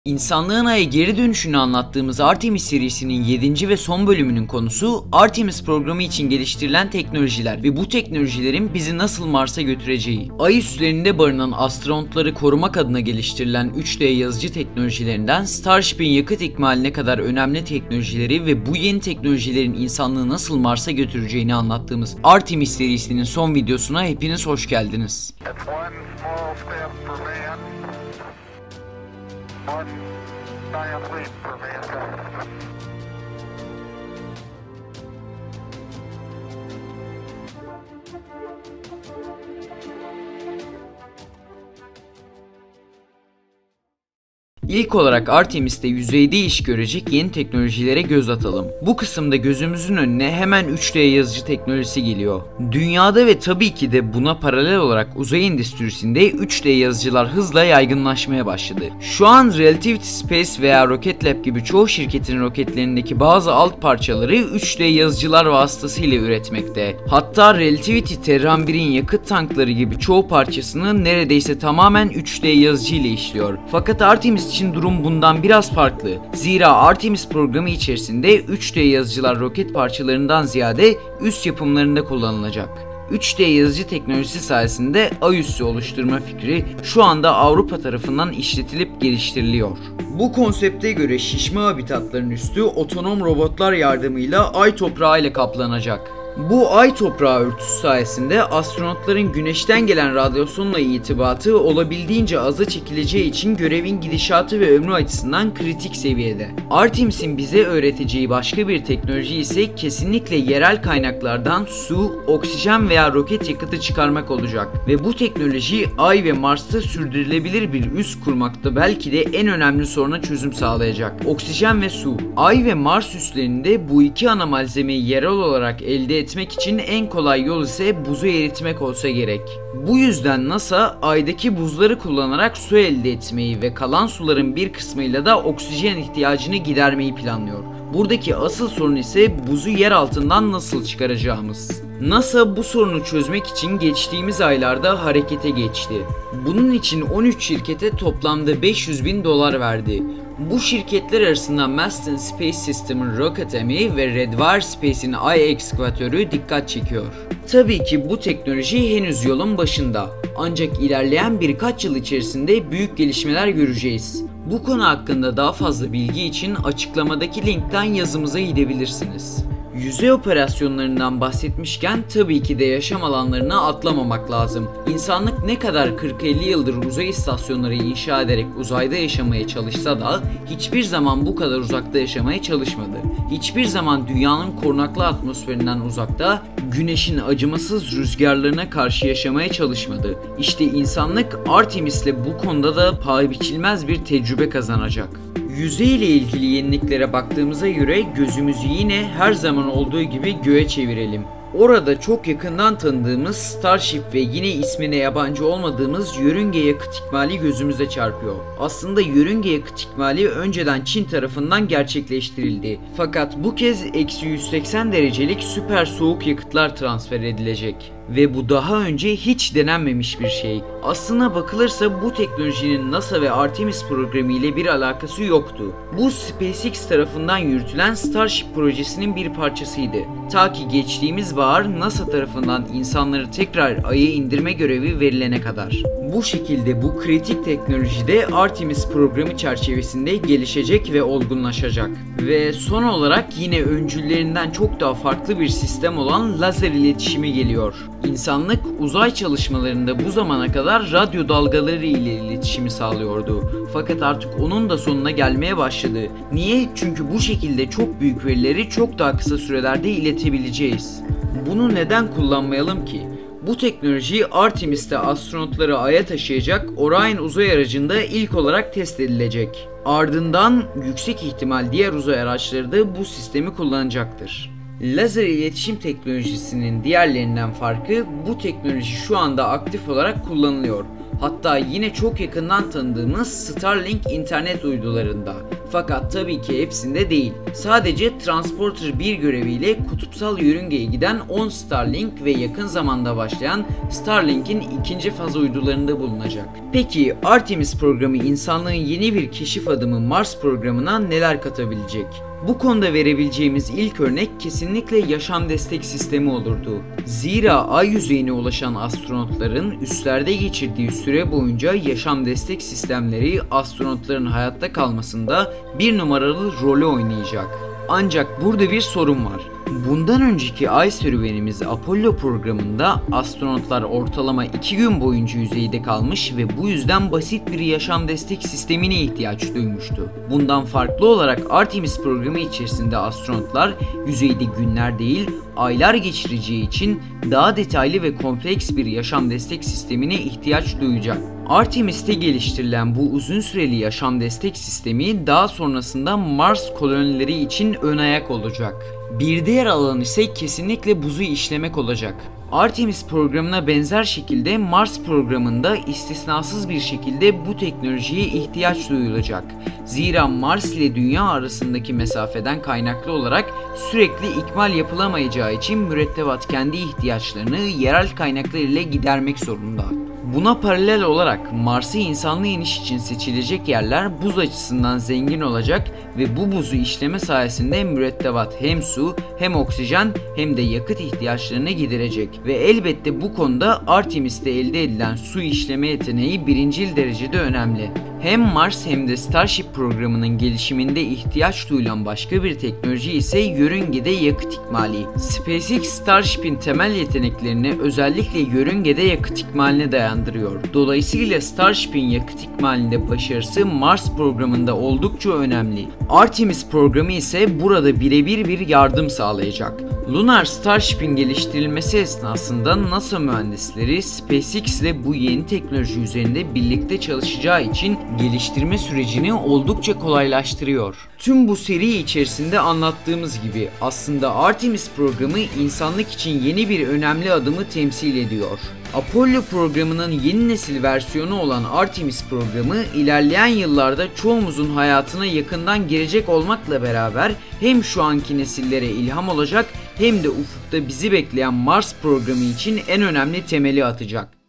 İnsanlığın Ay'a geri dönüşünü anlattığımız Artemis serisinin 7. ve son bölümünün konusu Artemis programı için geliştirilen teknolojiler ve bu teknolojilerin bizi nasıl Mars'a götüreceği. Ay üslerinde barınan astronotları korumak adına geliştirilen 3D yazıcı teknolojilerinden Starship'in yakıt ikmaline kadar önemli teknolojileri ve bu yeni teknolojilerin insanlığı nasıl Mars'a götüreceğini anlattığımız Artemis serisinin son videosuna hepiniz hoş geldiniz. One giant leap for mankind. İlk olarak Artemis'te yüzeyde iş görecek yeni teknolojilere göz atalım. Bu kısımda gözümüzün önüne hemen 3D yazıcı teknolojisi geliyor. Dünyada ve tabii ki de buna paralel olarak uzay endüstrisinde 3D yazıcılar hızla yaygınlaşmaya başladı. Şu an Relativity Space veya Rocket Lab gibi çoğu şirketin roketlerindeki bazı alt parçaları 3D yazıcılar vasıtasıyla üretmekte. Hatta Relativity Terran 1'in yakıt tankları gibi çoğu parçasını neredeyse tamamen 3D yazıcı ile işliyor. Fakat Artemis için durum bundan biraz farklı. Zira Artemis programı içerisinde 3D yazıcılar roket parçalarından ziyade üs yapımlarında kullanılacak. 3D yazıcı teknolojisi sayesinde Ay üssü oluşturma fikri şu anda Avrupa tarafından işletilip geliştiriliyor. Bu konsepte göre şişme habitatların üstü otonom robotlar yardımıyla Ay toprağı ile kaplanacak. Bu Ay toprağı örtüsü sayesinde astronotların güneşten gelen radyasyonla irtibatı olabildiğince aza çekileceği için görevin gidişatı ve ömrü açısından kritik seviyede. Artemis'in bize öğreteceği başka bir teknoloji ise kesinlikle yerel kaynaklardan su, oksijen veya roket yakıtı çıkarmak olacak. Ve bu teknoloji Ay ve Mars'ta sürdürülebilir bir üs kurmakta belki de en önemli soruna çözüm sağlayacak. Oksijen ve su. Ay ve Mars üslerinde bu iki ana malzemeyi yerel olarak elde etmek için en kolay yol ise buzu eritmek olsa gerek. Bu yüzden NASA Ay'daki buzları kullanarak su elde etmeyi ve kalan suların bir kısmıyla da oksijen ihtiyacını gidermeyi planlıyor. Buradaki asıl sorun ise buzu yer altından nasıl çıkaracağımız. NASA bu sorunu çözmek için geçtiğimiz aylarda harekete geçti. Bunun için 13 şirkete toplamda $500.000 verdi. Bu şirketler arasında Masten Space System'ın Rocketemi ve Redwire Space'in Ay ekskavatörü dikkat çekiyor. Tabii ki bu teknoloji henüz yolun başında. Ancak ilerleyen birkaç yıl içerisinde büyük gelişmeler göreceğiz. Bu konu hakkında daha fazla bilgi için açıklamadaki linkten yazımıza gidebilirsiniz. Yüzey operasyonlarından bahsetmişken tabii ki de yaşam alanlarına atlamamak lazım. İnsanlık ne kadar 40-50 yıldır uzay istasyonları inşa ederek uzayda yaşamaya çalışsa da hiçbir zaman bu kadar uzakta yaşamaya çalışmadı. Hiçbir zaman dünyanın korunaklı atmosferinden uzakta, güneşin acımasız rüzgarlarına karşı yaşamaya çalışmadı. İşte insanlık Artemis'le bu konuda da paha biçilmez bir tecrübe kazanacak. Yüzey ile ilgili yeniliklere baktığımıza göre gözümüzü yine her zaman olduğu gibi göğe çevirelim. Orada çok yakından tanıdığımız Starship ve yine ismine yabancı olmadığımız yörünge yakıt ikmali gözümüze çarpıyor. Aslında yörünge yakıt ikmali önceden Çin tarafından gerçekleştirildi. Fakat bu kez eksi 180 derecelik süper soğuk yakıtlar transfer edilecek. Ve bu daha önce hiç denenmemiş bir şey. Aslına bakılırsa bu teknolojinin NASA ve Artemis programı ile bir alakası yoktu. Bu SpaceX tarafından yürütülen Starship projesinin bir parçasıydı. Ta ki geçtiğimiz bahar NASA tarafından insanları tekrar Ay'a indirme görevi verilene kadar. Bu şekilde bu kritik teknoloji de Artemis programı çerçevesinde gelişecek ve olgunlaşacak. Ve son olarak yine öncüllerinden çok daha farklı bir sistem olan lazer iletişimi geliyor. İnsanlık uzay çalışmalarında bu zamana kadar radyo dalgaları ile iletişimi sağlıyordu. Fakat artık onun da sonuna gelmeye başladı. Niye? Çünkü bu şekilde çok büyük verileri çok daha kısa sürelerde iletebileceğiz. Bunu neden kullanmayalım ki? Bu teknoloji Artemis'te astronotları Ay'a taşıyacak Orion uzay aracında ilk olarak test edilecek. Ardından yüksek ihtimal diğer uzay araçları da bu sistemi kullanacaktır. Lazer iletişim teknolojisinin diğerlerinden farkı bu teknoloji şu anda aktif olarak kullanılıyor. Hatta yine çok yakından tanıdığımız Starlink internet uydularında. Fakat tabii ki hepsinde değil. Sadece Transporter 1 göreviyle kutupsal yörüngeye giden 10 Starlink ve yakın zamanda başlayan Starlink'in ikinci faz uydularında bulunacak. Peki Artemis programı insanlığın yeni bir keşif adımı Mars programına neler katabilecek? Bu konuda verebileceğimiz ilk örnek kesinlikle yaşam destek sistemi olurdu. Zira ay yüzeyine ulaşan astronotların üstlerde geçirdiği süre boyunca yaşam destek sistemleri astronotların hayatta kalmasında bir numaralı rolü oynayacak. Ancak burada bir sorun var. Bundan önceki ay serüvenimiz Apollo programında astronotlar ortalama 2 gün boyunca yüzeyde kalmış ve bu yüzden basit bir yaşam destek sistemine ihtiyaç duymuştu. Bundan farklı olarak Artemis programı içerisinde astronotlar yüzeyde günler değil, aylar geçireceği için daha detaylı ve kompleks bir yaşam destek sistemine ihtiyaç duyacak. Artemis'te geliştirilen bu uzun süreli yaşam destek sistemi daha sonrasında Mars kolonileri için ön ayak olacak. Bir diğer alan ise kesinlikle buzu işlemek olacak. Artemis programına benzer şekilde Mars programında istisnasız bir şekilde bu teknolojiye ihtiyaç duyulacak. Zira Mars ile Dünya arasındaki mesafeden kaynaklı olarak sürekli ikmal yapılamayacağı için mürettebat kendi ihtiyaçlarını yerel kaynaklar ile gidermek zorunda. Buna paralel olarak Mars'a insanlı iniş için seçilecek yerler buz açısından zengin olacak ve bu buzu işleme sayesinde mürettebat hem su hem oksijen hem de yakıt ihtiyaçlarını giderecek ve elbette bu konuda Artemis'te elde edilen su işleme yeteneği birincil derecede önemli. Hem Mars hem de Starship programının gelişiminde ihtiyaç duyulan başka bir teknoloji ise yörüngede yakıt ikmali. SpaceX Starship'in temel yeteneklerini özellikle yörüngede yakıt ikmaline dayandırıyor. Dolayısıyla Starship'in yakıt ikmalinde başarısı Mars programında oldukça önemli. Artemis programı ise burada birebir bir yardım sağlayacak. Lunar Starship'in geliştirilmesi esnasında NASA mühendisleri SpaceX ile bu yeni teknoloji üzerinde birlikte çalışacağı için geliştirme sürecini oldukça kolaylaştırıyor. Tüm bu seri içerisinde anlattığımız gibi aslında Artemis programı insanlık için yeni bir önemli adımı temsil ediyor. Apollo programının yeni nesil versiyonu olan Artemis programı ilerleyen yıllarda çoğumuzun hayatına yakından girecek olmakla beraber hem şu anki nesillere ilham olacak hem de ufukta bizi bekleyen Mars programı için en önemli temeli atacak.